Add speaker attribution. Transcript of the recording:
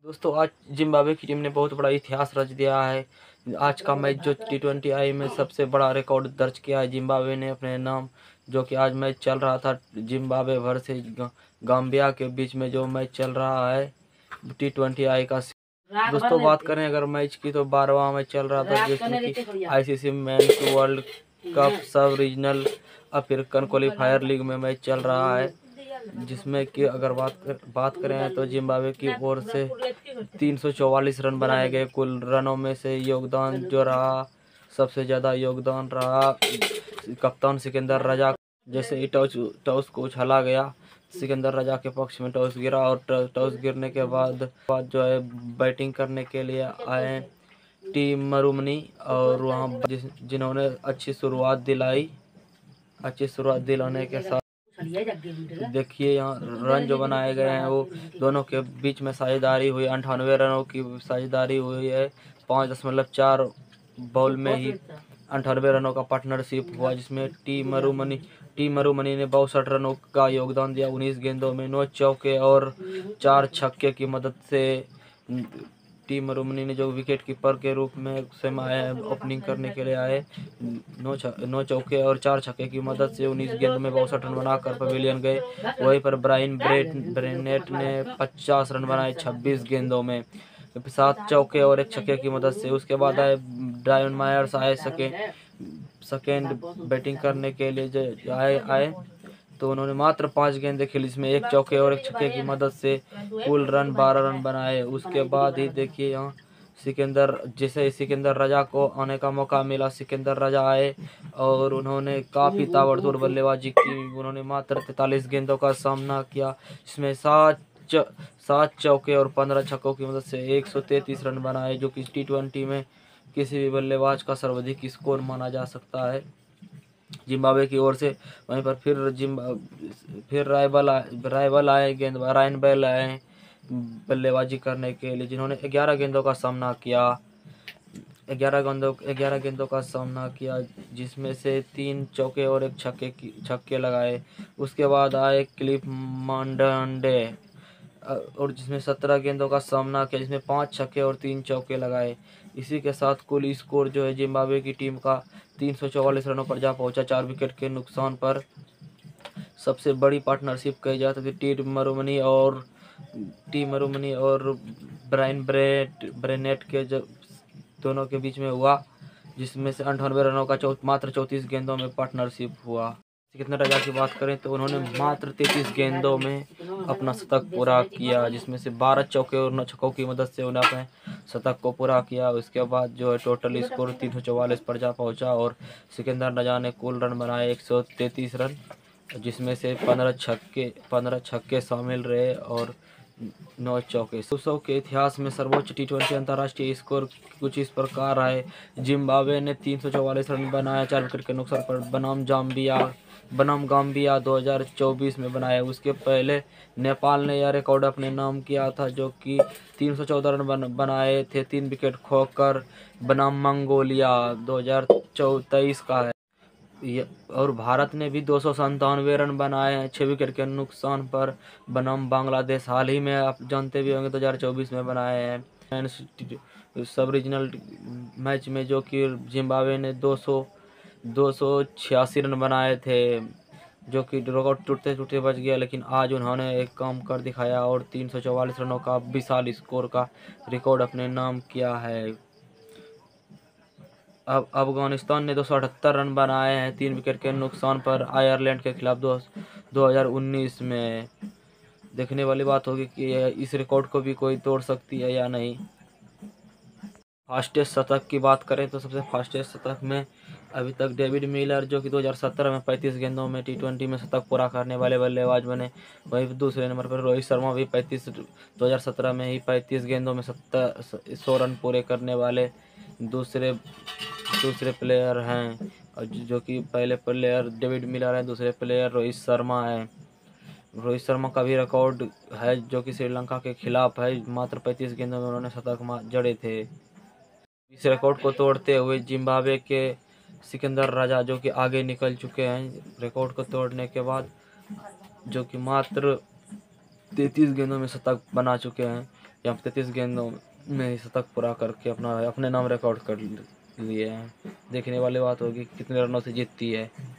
Speaker 1: दोस्तों आज जिम्बाब्वे की टीम ने बहुत बड़ा इतिहास रच दिया है। आज का मैच जो T20I में सबसे बड़ा रिकॉर्ड दर्ज किया है जिम्बाब्वे ने अपने नाम, जो कि आज मैच चल रहा था जिम्बाब्वे वर्सेस गाम्बिया के बीच में जो मैच चल रहा है T20I का। दोस्तों बात करें अगर मैच की तो 12वां मैच चल रहा था जिसमें कि ICC men's world cup sub regional African qualifier league में मैच चल रहा है, जिसमें कि अगर बात करें तो जिम्बाब्वे की ओर से 344 रन बनाए गए। कुल रनों में से योगदान जो रहा, सबसे ज़्यादा योगदान रहा कप्तान सिकंदर रजा। जैसे ही टॉस को उछाला गया, सिकंदर रजा के पक्ष में टॉस गिरा और टॉस गिरने के बाद जो है बैटिंग करने के लिए आए टीम मरुमनी, और वहाँ जिन्होंने अच्छी शुरुआत दिलाने के साथ देखिए यहाँ रन जो बनाए गए हैं वो दोनों के बीच में साझेदारी हुई। 98 रनों की साझेदारी हुई है। 5.4 बॉल में ही 98 रनों का पार्टनरशिप हुआ, जिसमें टी मरुमनी ने 62 रनों का योगदान दिया। 19 गेंदों में 9 चौके और 4 छक्के की मदद से टीम मरुमनी ने जो विकेट कीपर के रूप में स्वयं आए ओपनिंग करने के लिए आए, 9 चौके और 4 छक्के की मदद से 19 गेंद में 62 रन बनाकर पवेलियन गए। वहीं पर ब्रायन ब्रेनेट ने 50 रन बनाए 26 गेंदों में 7 चौके और 1 छक्के की मदद से। उसके बाद आए डायन मायर्स आए सेकेंड बैटिंग करने के लिए आए तो उन्होंने मात्र 5 गेंदें खेली, इसमें 1 चौके और 1 छक्के की मदद से कुल रन 12 रन बनाए। उसके बाद ही देखिए यहाँ सिकंदर रजा को आने का मौका मिला। सिकंदर रजा आए और उन्होंने काफ़ी ताबड़तोड़ बल्लेबाजी की। उन्होंने मात्र 43 गेंदों का सामना किया, जिसमें 7 चौके और 15 छक्कों की मदद से 133 रन बनाए, जो कि T20 में किसी भी बल्लेबाज का सर्वाधिक स्कोर माना जा सकता है जिम्बाब्वे की ओर से। वहीं पर फिर राइवल आए गेंदबाज रायन बेल आए बल्लेबाजी करने के लिए, जिन्होंने 11 गेंदों का सामना किया। 11 गेंदों का सामना किया, जिसमें से 3 चौके और 1 छक्के लगाए। उसके बाद आए क्लिफ मांडे और जिसमें 17 गेंदों का सामना किया, जिसमें 5 छक्के और 3 चौके लगाए। इसी के साथ कुल स्कोर जो है जिम्बाब्वे की टीम का 344 रनों पर जा पहुंचा 4 विकेट के नुकसान पर। सबसे बड़ी पार्टनरशिप कही जाती थी टी मरुमनी और ब्रायन ब्रेनेट के दोनों के बीच में हुआ, जिसमें से 98 रनों का मात्र 34 गेंदों में पार्टनरशिप हुआ। सिकंदर रजा की बात करें तो उन्होंने मात्र 33 गेंदों में अपना शतक पूरा किया, जिसमें से 12 चौके और 9 छक्कों की मदद से उन्होंने अपने शतक को पूरा किया। उसके बाद जो है टोटल स्कोर 344 पर जा पहुंचा और सिकंदर रजा ने कुल रन बनाए 133 रन, जिसमें से 15 छक्के शामिल रहे और 9 चौके। 200 के इतिहास में सर्वोच्च T20 अंतर्राष्ट्रीय स्कोर कुछ इस प्रकार है। जिम्बाब्वे ने 344 रन बनाया 4 विकेट के नुकसान पर बनाम गाम्बिया 2024 में बनाया। उसके पहले नेपाल ने यह रिकॉर्ड अपने नाम किया था, जो कि 314 रन बनाए थे 3 विकेट खोकर बनाम मंगोलिया 2023 का है। और भारत ने भी 297 रन बनाए हैं 6 विकेट के नुकसान पर बनाम बांग्लादेश। हाल ही में आप जानते भी होंगे 2024 में बनाए हैं सब रीजनल मैच में, जो कि जिम्बाब्वे ने 286 रन बनाए थे, जो कि रिकॉर्ड टूटते बच गया। लेकिन आज उन्होंने एक काम कर दिखाया और 344 रनों का विशाल स्कोर का रिकॉर्ड अपने नाम किया है। अब अफगानिस्तान ने 278 रन बनाए हैं 3 विकेट के नुकसान पर आयरलैंड के खिलाफ 2019 में। देखने वाली बात होगी कि इस रिकॉर्ड को भी कोई तोड़ सकती है या नहीं। फास्टेस्ट शतक की बात करें तो सबसे फास्टेस्ट शतक में अभी तक डेविड मिलर, जो कि 2017 में 35 गेंदों में T20 में शतक पूरा करने वाले बल्लेबाज बने। वहीं दूसरे नंबर पर रोहित शर्मा भी 2017 में ही 35 गेंदों में 100 रन पूरे करने वाले दूसरे प्लेयर हैं, और जो कि पहले प्लेयर डेविड मिलर हैं, दूसरे प्लेयर रोहित शर्मा हैं। रोहित शर्मा का भी रिकॉर्ड है जो कि श्रीलंका के खिलाफ है, मात्र 35 गेंदों में उन्होंने शतक जड़े थे। इस रिकॉर्ड को तोड़ते हुए जिम्बाब्वे के सिकंदर रजा, जो कि आगे निकल चुके हैं रिकॉर्ड को तोड़ने के बाद, जो कि मात्र 33 गेंदों में शतक बना चुके हैं। यहाँ 33 गेंदों में ही शतक पूरा करके अपने नाम रिकॉर्ड कर लिए हैं। देखने वाली बात होगी कितने रनों से जीतती है।